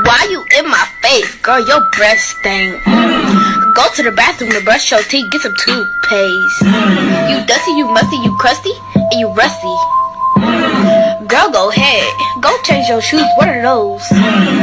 Why you in my face? Girl, your breath stink. Go to the bathroom to brush your teeth, get some toothpaste. You dusty, you musty, you crusty, and you rusty. Girl, go ahead. Go change your shoes. What are those?